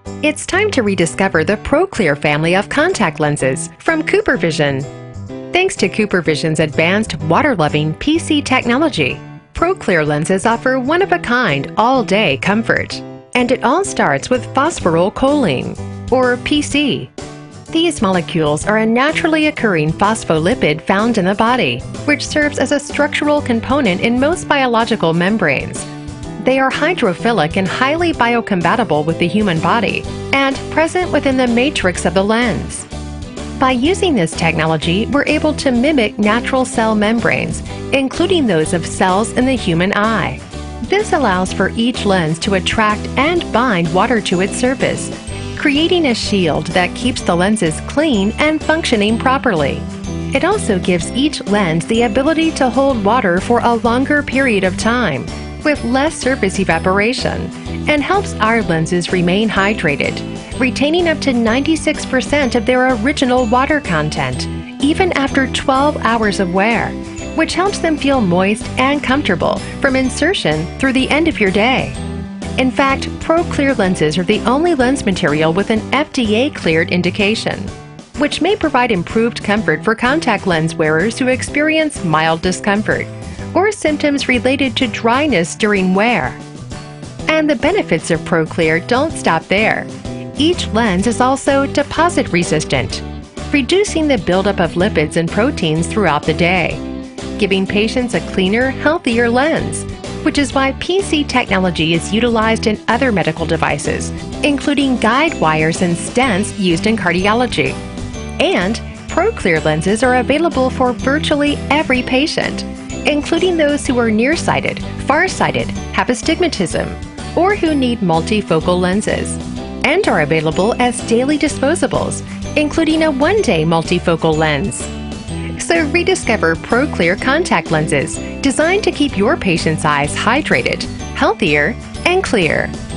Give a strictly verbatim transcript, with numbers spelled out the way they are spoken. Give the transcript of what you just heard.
It's time to rediscover the ProClear family of contact lenses from CooperVision. Thanks to CooperVision's advanced water-loving P C technology, ProClear lenses offer one-of-a-kind all-day comfort. And it all starts with phosphorylcholine, or P C. These molecules are a naturally occurring phospholipid found in the body, which serves as a structural component in most biological membranes. They are hydrophilic and highly biocompatible with the human body and present within the matrix of the lens. By using this technology, we're able to mimic natural cell membranes, including those of cells in the human eye. This allows for each lens to attract and bind water to its surface, creating a shield that keeps the lenses clean and functioning properly. It also gives each lens the ability to hold water for a longer period of time, with less surface evaporation, and helps our lenses remain hydrated, retaining up to ninety-six percent of their original water content, even after twelve hours of wear, which helps them feel moist and comfortable from insertion through the end of your day. In fact, ProClear lenses are the only lens material with an F D A-cleared indication, which may provide improved comfort for contact lens wearers who experience mild discomfort or symptoms related to dryness during wear. And the benefits of ProClear don't stop there. Each lens is also deposit resistant, reducing the buildup of lipids and proteins throughout the day, giving patients a cleaner, healthier lens, which is why P C technology is utilized in other medical devices, including guide wires and stents used in cardiology. And ProClear lenses are available for virtually every patient, including those who are nearsighted, farsighted, have astigmatism, or who need multifocal lenses, and are available as daily disposables, including a one-day multifocal lens. So rediscover ProClear contact lenses designed to keep your patient's eyes hydrated, healthier, and clear.